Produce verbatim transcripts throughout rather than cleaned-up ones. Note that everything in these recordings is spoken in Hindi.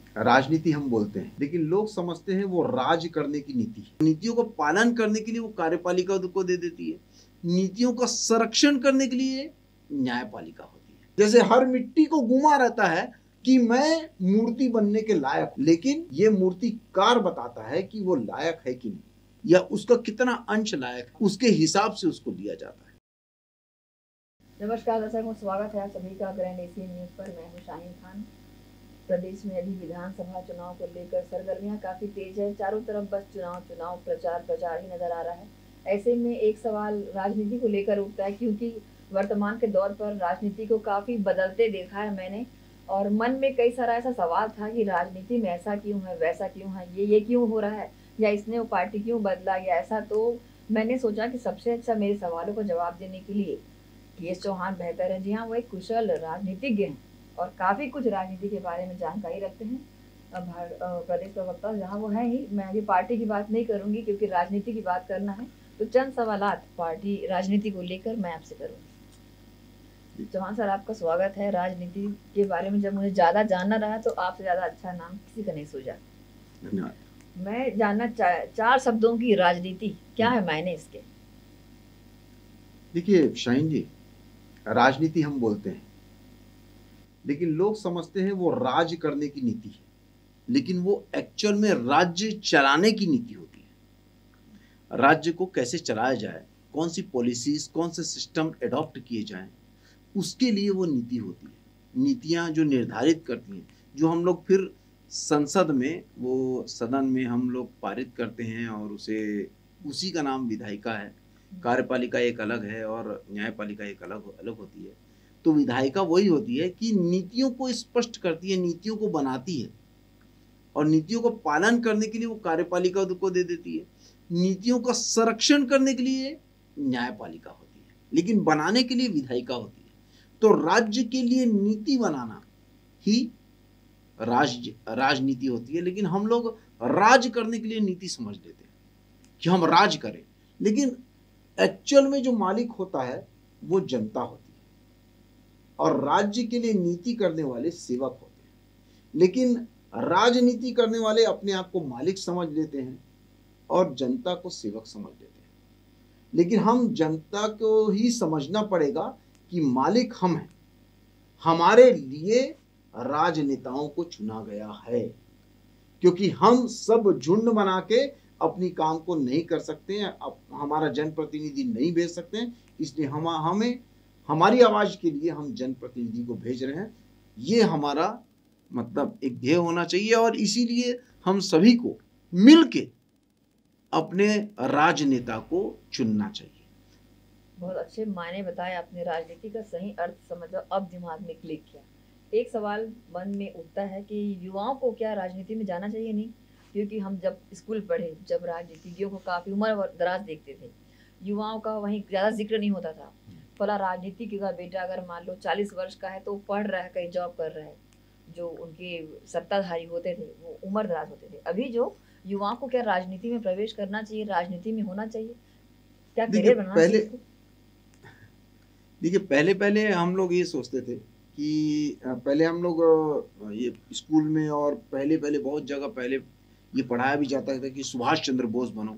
राजनीति हम बोलते हैं, लेकिन लोग समझते हैं वो राज करने की नीति है। नीतियों का पालन करने के लिए वो कार्यपालिका को दे देती है, नीतियों का संरक्षण करने के लिए न्यायपालिका होती है। जैसे हर मिट्टी को गुमा रहता है कि मैं मूर्ति बनने के लायक, लेकिन ये मूर्तिकार बताता है कि वो लायक है कि नहीं, या उसका कितना अंश लायक है, उसके हिसाब से उसको दिया जाता है। नमस्कार दर्शकों, स्वागत है आप सभी का ग्रैंड एशियन न्यूज पर। मैं हूं शाहीन खान। प्रदेश में अभी विधानसभा चुनाव को लेकर सरगर्मियां काफी तेज है। चारों तरफ बस चुनाव चुनाव प्रचार प्रचार ही नजर आ रहा है। ऐसे में एक सवाल राजनीति को लेकर उठता है, क्योंकि वर्तमान के दौर पर राजनीति को काफी बदलते देखा है मैंने, और मन में कई सारा ऐसा सवाल था कि राजनीति में ऐसा क्यों है, वैसा क्यों है, ये ये क्यों हो रहा है, या इसने वो पार्टी क्यों बदला, या ऐसा। तो मैंने सोचा कि सबसे अच्छा मेरे सवालों को जवाब देने के लिए केएस चौहान बेहतर है। जी हाँ, वो एक कुशल राजनीतिज्ञ हैं और काफी कुछ राजनीति के बारे में जानकारी रखते हैं। अब प्रदेश प्रवक्ता जहाँ वो है ही, मैं अभी पार्टी की बात नहीं करूंगी क्योंकि राजनीति की बात करना है, तो चंद सवालात पार्टी राजनीति को लेकर मैं आपसे करूंगी। चौहान सर, आपका स्वागत है। राजनीति के बारे में जब मुझे ज्यादा जानना रहा तो आपसे ज्यादा अच्छा नाम किसी का नहीं सूझा। धन्यवाद। मैं जानना चा, चार शब्दों की राजनीति क्या है, मायने इसके? देखिए शाहीन जी, राजनीति हम बोलते हैं, लेकिन लोग समझते हैं वो राज करने की नीति है, लेकिन वो एक्चुअल में राज्य चलाने की नीति होती है। राज्य को कैसे चलाया जाए, कौन सी पॉलिसीज, कौन से सिस्टम एडॉप्ट किए जाएं, उसके लिए वो नीति होती है। नीतियां जो निर्धारित करती हैं, जो हम लोग फिर संसद में, वो सदन में हम लोग पारित करते हैं, और उसे उसी का नाम विधायिका है। कार्यपालिका एक अलग है और न्यायपालिका एक अलग अलग होती है। तो विधायिका वही होती है कि नीतियों को स्पष्ट करती है, नीतियों को बनाती है, और नीतियों का पालन करने के लिए वो कार्यपालिका को दे देती है। नीतियों का संरक्षण करने के लिए न्यायपालिका होती है, लेकिन बनाने के लिए विधायिका होती है। तो राज्य के लिए नीति बनाना ही राज राजनीति होती है। लेकिन हम लोग राज करने के लिए नीति समझ लेते हैं कि हम राज करें, लेकिन एक्चुअल में जो मालिक होता है वो जनता होती है, और राज्य के लिए नीति करने वाले सेवक होते हैं। लेकिन राजनीति करने वाले अपने आप को मालिक समझ लेते हैं और जनता को सेवक समझ लेते हैं। लेकिन हम जनता को ही समझना पड़ेगा कि मालिक हम हैं, हमारे लिए राजनेताओं को चुना गया है, क्योंकि हम सब झुंड बना के अपनी काम को नहीं कर सकते हैं, अब हमारा जनप्रतिनिधि नहीं भेज सकते हैं। इसलिए हम हमें हमारी आवाज के लिए हम जनप्रतिनिधि को भेज रहे हैं। ये हमारा मतलब एक ध्येय होना चाहिए, और इसीलिए हम सभी को मिलके अपने राजनेता को चुनना चाहिए। बहुत अच्छे मायने बताए आपने, राजनीति का सही अर्थ समझो, अब दिमाग में क्लिक किया। एक सवाल मन में उठता है कि युवाओं को क्या राजनीति में जाना चाहिए? नहीं, क्योंकि हम जब स्कूल पढ़े, जब राजनीतिज्ञों को काफी उम्र दराज देखते थे, युवाओं का वहीं ज्यादा जिक्र नहीं होता था। फला राजनीति का बेटा अगर मान लो चालीस वर्ष का है तो पढ़ रहा है, कहीं जॉब कर रहा है। जो उनके सत्ताधारी होते थे वो उम्र दराज होते थे। अभी जो युवाओं को क्या राजनीति में प्रवेश करना चाहिए, राजनीति में होना चाहिए, क्या करियर बनाना पहले चाहिए? देखिए पहले पहले हम लोग ये सोचते थे कि पहले हम लोग ये स्कूल में, और पहले पहले बहुत जगह पहले ये पढ़ाया भी जाता था कि सुभाष चंद्र बोस बनो,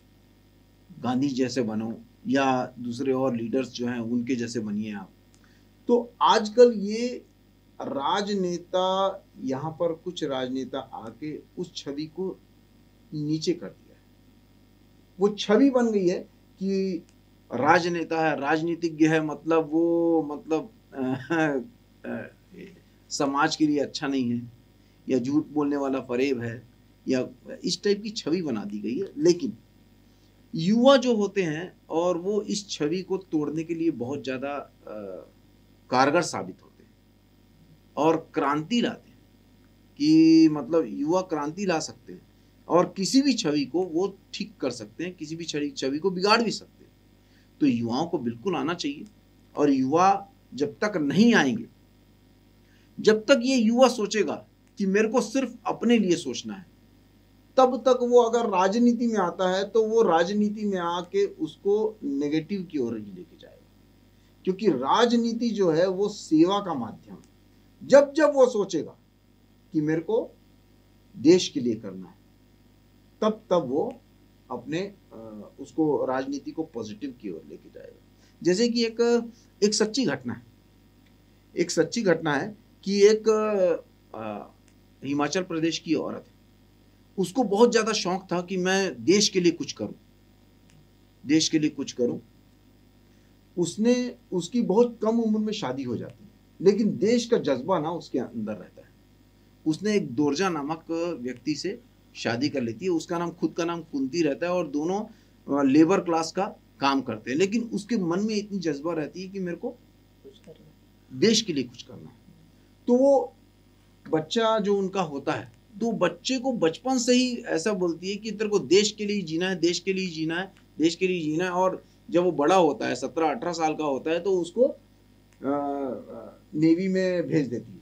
गांधी जैसे बनो, या दूसरे और लीडर्स जो हैं उनके जैसे बनिए आप। तो आजकल ये राजनेता, यहाँ पर कुछ राजनेता आके उस छवि को नीचे कर दिया है। वो छवि बन गई है कि राजनेता है, राजनीतिज्ञ है, मतलब वो मतलब आ, आ, समाज के लिए अच्छा नहीं है, या झूठ बोलने वाला फरेब है, या इस टाइप की छवि बना दी गई है। लेकिन युवा जो होते हैं, और वो इस छवि को तोड़ने के लिए बहुत ज्यादा कारगर साबित होते हैं और क्रांति लाते हैं, कि मतलब युवा क्रांति ला सकते हैं और किसी भी छवि को वो ठीक कर सकते हैं, किसी भी छवि छवि को बिगाड़ भी सकते हैं। तो युवाओं को बिल्कुल आना चाहिए, और युवा जब तक नहीं आएंगे, जब तक ये युवा सोचेगा कि मेरे को सिर्फ अपने लिए सोचना है, तब तक वो अगर राजनीति में आता है तो वो राजनीति में आके उसको नेगेटिव की ओर ही लेके जाएगा। क्योंकि राजनीति जो है वो सेवा का माध्यम है। जब जब वो सोचेगा कि मेरे को देश के लिए करना है, तब तब वो अपने आ, उसको राजनीति को पॉजिटिव की ओर लेके जाएगा। जैसे कि एक एक सच्ची घटना है, एक सच्ची घटना है कि एक आ, हिमाचल प्रदेश की औरत है, उसको बहुत ज्यादा शौक था कि मैं देश के लिए कुछ करूं, देश के लिए कुछ करूं। उसने उसकी बहुत कम उम्र में शादी हो जाती है, लेकिन देश का जज्बा ना उसके अंदर रहता है। उसने एक दोरजा नामक व्यक्ति से शादी कर लेती है, उसका नाम खुद का नाम कुंती रहता है और दोनों लेबर क्लास का काम करते हैं, लेकिन उसके मन में इतनी जज्बा रहती है कि मेरे को कुछ करना, देश के लिए कुछ करना है। तो वो बच्चा जो उनका होता है, तो बच्चे को बचपन से ही ऐसा बोलती है कि तेरे को देश के लिए जीना है, देश के लिए जीना है, देश के लिए जीना है। और जब वो बड़ा होता है, सत्रह अठारह साल का होता है, तो उसको नेवी में भेज देती है।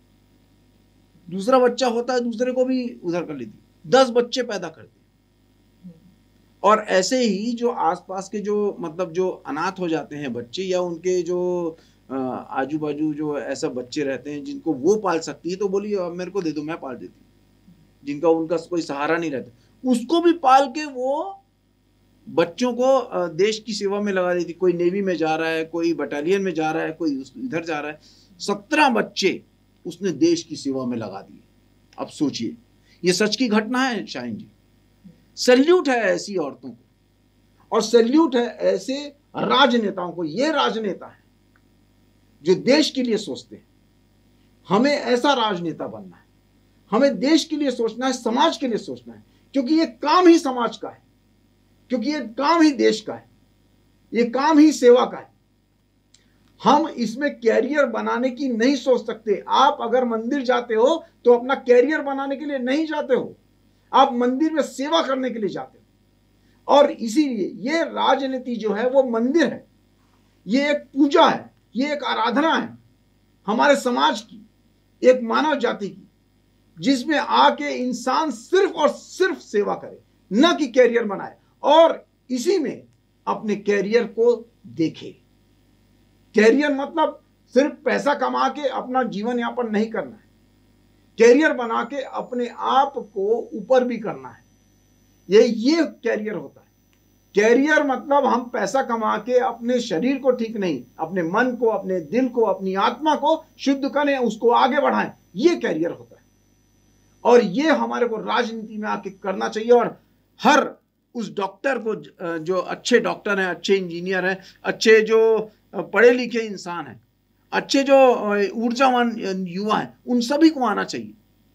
दूसरा बच्चा होता है, दूसरे को भी उधर कर लेती है, दस बच्चे पैदा करती है। और ऐसे ही जो आसपास के जो मतलब जो अनाथ हो जाते हैं बच्चे, या उनके जो आजू बाजू जो ऐसा बच्चे रहते हैं जिनको वो पाल सकती है, तो बोली मेरे को दे दो, मैं पाल देती हूँ। जिनका उनका कोई सहारा नहीं रहता, उसको भी पाल के वो बच्चों को देश की सेवा में लगा देती। कोई नेवी में जा रहा है, कोई बटालियन में जा रहा है, कोई इधर जा रहा है। सत्रह बच्चे उसने देश की सेवा में लगा दिए। अब सोचिए, ये सच की घटना है शाहीन जी। सैल्यूट है ऐसी औरतों को, और सैल्यूट है ऐसे राजनेताओं को। ये राजनेता है जो देश के लिए सोचते हैं। हमें ऐसा राजनेता बनना है, हमें देश के लिए सोचना है, समाज के लिए सोचना है, क्योंकि ये काम ही समाज का है, क्योंकि ये काम ही देश का है, ये काम ही सेवा का है। हम इसमें कैरियर बनाने की नहीं सोच सकते। आप अगर मंदिर जाते हो तो अपना कैरियर बनाने के लिए नहीं जाते हो, आप मंदिर में सेवा करने के लिए जाते हो। और इसीलिए ये राजनीति जो है वो मंदिर है, ये एक पूजा है, ये एक आराधना है हमारे समाज की, एक मानव जाति की, जिसमें आके इंसान सिर्फ और सिर्फ सेवा करे, न कि कैरियर बनाए, और इसी में अपने कैरियर को देखे। कैरियर मतलब सिर्फ पैसा कमा के अपना जीवन यापन नहीं करना है, कैरियर बना के अपने आप को ऊपर भी करना है। ये ये कैरियर होता है। कैरियर मतलब हम पैसा कमा के अपने शरीर को ठीक नहीं, अपने मन को, अपने दिल को, अपनी आत्मा को शुद्ध करें, उसको आगे बढ़ाएं, ये कैरियर होता है। और ये हमारे को राजनीति में आके करना चाहिए। और हर उस डॉक्टर को, जो अच्छे डॉक्टर हैं, अच्छे इंजीनियर हैं, अच्छे जो पढ़े लिखे इंसान हैं, अच्छे जो ऊर्जावान युवा हैं, उन सभी को आना चाहिए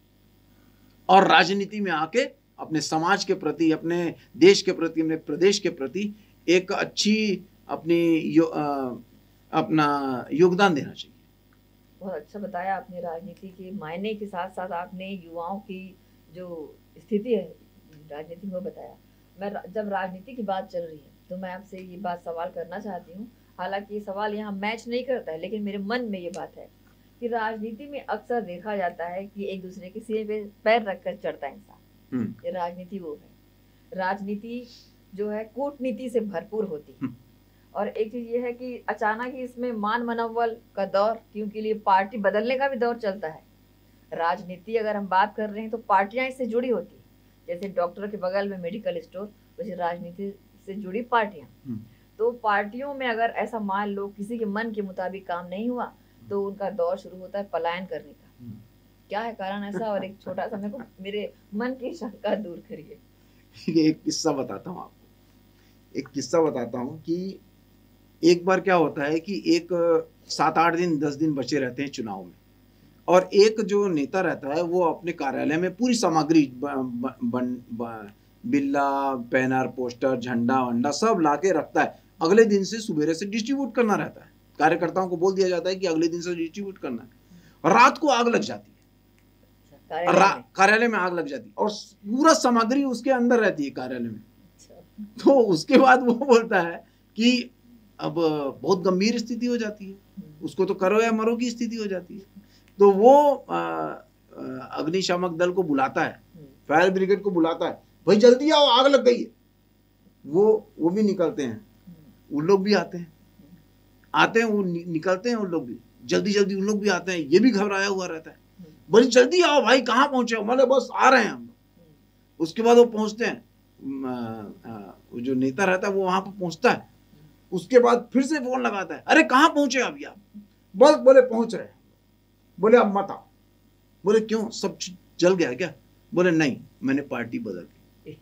और राजनीति में आके अपने समाज के प्रति, अपने देश के प्रति, अपने प्रदेश के प्रति एक अच्छी अपनी यो, आ, अपना योगदान देना चाहिए। बहुत अच्छा बताया आपने राजनीति के मायने के साथ साथ आपने युवाओं की जो स्थिति है राजनीति में बताया। मैं जब राजनीति की बात चल रही है तो मैं आपसे ये बात सवाल करना चाहती हूँ, हालांकि ये सवाल यहाँ मैच नहीं करता है, लेकिन मेरे मन में ये बात है कि राजनीति में अक्सर देखा जाता है कि एक दूसरे के सिर पे पैर रखकर चढ़ता है इंसान। ये राजनीति वो है। राजनीति जो है कूटनीति से भरपूर होती है। और एक चीज ये है कि अचानक ही इसमें मान मनोबल का दौर, क्योंकि लिए पार्टी बदलने का भी दौर चलता है। राजनीति अगर हम बात कर रहे हैं तो पार्टियां इससे जुड़ी होती है। जैसे डॉक्टर के बगल में मेडिकल स्टोर, वैसे राजनीति से जुड़ी पार्टियां। तो पार्टियों में अगर ऐसा मान लो किसी के मन के मुताबिक काम नहीं हुआ तो उनका दौर शुरू होता है पलायन करने का। क्या है कारण ऐसा? और एक छोटा सा मेरे को मेरे मन की शंका दूर करिए। एक किस्सा बताता हूँ आपको, एक किस्सा बताता हूँ कि एक बार क्या होता है कि एक सात आठ दिन दस दिन बचे रहते हैं चुनाव में, और एक जो नेता रहता है वो अपने कार्यालय में पूरी सामग्री ब, ब, ब, बिल्ला, बैनर, पोस्टर, झंडा वंडा सब लाके रखता है। अगले दिन से सुबेरे से डिस्ट्रीब्यूट करना रहता है। कार्यकर्ताओं को बोल दिया जाता है कि अगले दिन से डिस्ट्रीब्यूट करना है। रात को आग लग जाती है, कार्यालय में आग लग जाती है और पूरा सामग्री उसके अंदर रहती है कार्यालय में। तो उसके बाद वो बोलता है कि अब बहुत गंभीर स्थिति हो जाती है, उसको तो करो या मरो की स्थिति हो जाती है। तो वो अग्निशामक दल को बुलाता है, फायर ब्रिगेड को बुलाता है, भाई जल्दी आओ आग लग गई है। वो वो भी निकलते हैं, उन लोग भी आते हैं आते हैं वो नि, निकलते हैं उन लोग भी, जल्दी जल्दी उन लोग भी आते हैं। ये भी घबराया हुआ रहता है, बोले जल्दी आओ भाई, कहाँ पहुंचे हो? मैंने बस आ रहे हैं हम। उसके बाद वो पहुंचते हैं, वो जो नेता रहता है वो वहां पर पहुंचता है, उसके बाद फिर से फोन लगाता है, अरे कहाँ पहुंचे अभी आप? बस बोले पहुंच रहे हैं। बोले अब मत आओ। बोले क्यों, सब जल गया क्या? बोले नहीं, मैंने पार्टी बदल दी।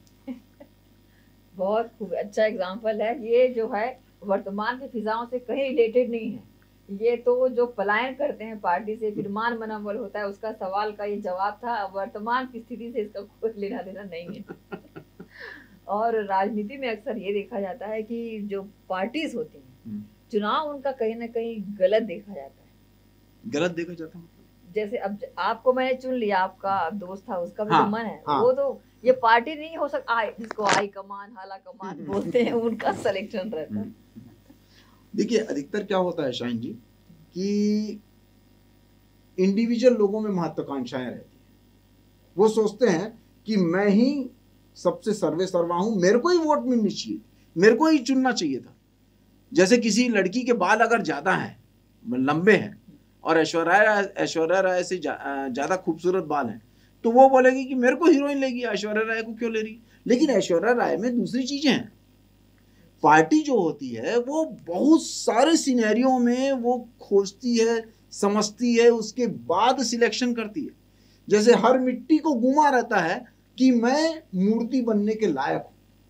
बहुत खूब अच्छा एग्जाम्पल है ये, जो है वर्तमान की फिजाओं से कहीं रिलेटेड नहीं है। ये तो जो पलायन करते हैं पार्टी से, फिर मान मनोबल होता है, उसका सवाल का ये जवाब था। वर्तमान की स्थिति से इसका कोई लेना देना नहीं है। और राजनीति में अक्सर ये देखा जाता है कि जो पार्टीज होती हैं, चुनाव उनका कहीं ना कहीं गलत देखा जाता है। गलत देखा जाता है जैसे अब आपको मैंने चुन लिया, आपका दोस्त था, उसका भी हाँ, जो मन है, हाँ, वो तो ये पार्टी नहीं हो सकता, आई जिसको आई कमान हाला कमान बोलते हैं, उनका सिलेक्शन रहता है। देखिए अधिकतर क्या होता है शाहीन जी कि इंडिविजुअल लोगों में महत्वाकांक्षाएं रहती हैं। वो सोचते हैं कि मैं ही सबसे सर्वे सर्वा हूं, मेरे को ही वोट मिलनी चाहिए, मेरे को ही चुनना चाहिए था। जैसे किसी लड़की के बाल अगर ज्यादा हैं, लंबे हैं, और ऐश्वर्या ऐश्वर्या राय से ज्यादा खूबसूरत बाल हैं, तो वो बोलेगी कि मेरे को हीरोइन लेगी, ऐश्वर्या राय को क्यों ले रही? लेकिन ऐश्वर्या राय में दूसरी चीजें हैं। पार्टी जो होती है वो बहुत सारे सिनेरियो में वो खोजती है, समझती है, उसके बाद सिलेक्शन करती है। जैसे हर मिट्टी को घुमा रहता है कि मैं मूर्ति बनने के लायक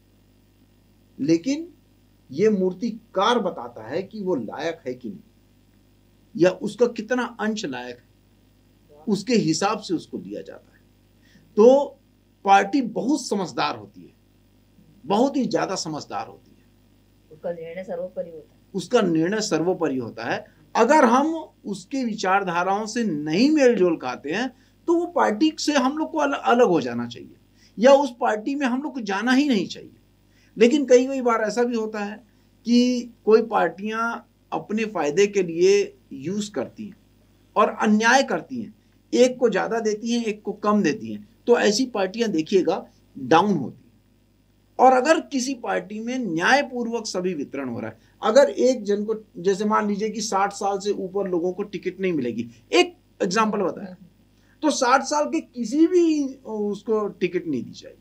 हूं, लेकिन ये मूर्तिकार बताता है कि वो लायक है कि नहीं, या उसका कितना अंश लायक है, उसके हिसाब से उसको दिया जाता है। तो पार्टी बहुत समझदार होती है, बहुत ही ज्यादा समझदार होती है। उसका निर्णय सर्वोपरि होता है। उसका निर्णय सर्वोपरि होता है। अगर हम उसके विचारधाराओं से नहीं मेल जोल खाते हैं तो वो पार्टी से हम लोग को अलग अलग हो जाना चाहिए, या उस पार्टी में हम लोग को जाना ही नहीं चाहिए। लेकिन कई कई बार ऐसा भी होता है कि कोई पार्टियां अपने फायदे के लिए यूज करती हैं और अन्याय करती हैं, एक को ज्यादा देती हैं, एक को कम देती हैं, तो ऐसी पार्टियां देखिएगा डाउन होती हैं। और अगर किसी पार्टी में न्यायपूर्वक सभी वितरण हो रहा है, अगर एक जन को, जैसे मान लीजिए कि साठ साल से ऊपर लोगों को टिकट नहीं मिलेगी, एक एग्जांपल बताया, तो साठ साल के किसी भी उसको टिकट नहीं दी जाएगी।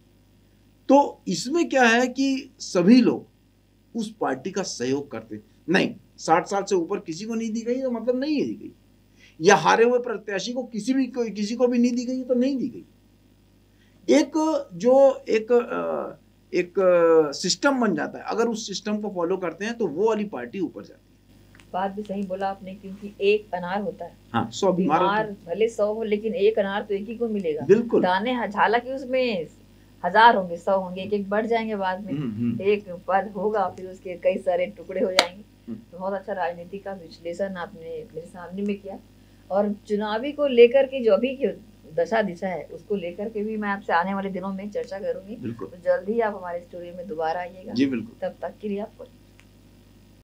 तो इसमें क्या है कि सभी लोग उस पार्टी का सहयोग करते, नहीं साठ साल से ऊपर किसी को नहीं दी गई तो मतलब नहीं है दी गई, या हारे हुए प्रत्याशी को किसी भी को, किसी को भी नहीं दी गई तो नहीं दी गई। एक जो एक एक सिस्टम बन जाता है, अगर उस सिस्टम को फॉलो करते हैं तो वो वाली पार्टी ऊपर जाती है। बात भी सही बोला आपने, क्योंकि एक अनार होता है, हाँ, सौ बीमार भले सौ हो, लेकिन एक अनार तो एक ही को मिलेगा। बिल्कुल। दाने हालांकि उसमें हजार होंगे, सौ होंगे, एक एक बढ़ जाएंगे, बाद में एक पद होगा, फिर उसके कई सारे टुकड़े हो जाएंगे। तो बहुत अच्छा राजनीति का विश्लेषण आपने मेरे सामने में किया, और चुनावी को लेकर के जो अभी की दशा दिशा है उसको लेकर के भी मैं आपसे आने वाले दिनों में चर्चा करूंगी। तो जल्द ही आप हमारे स्टूडियो में दोबारा आइएगा। जी बिल्कुल। तब तक के लिए आपको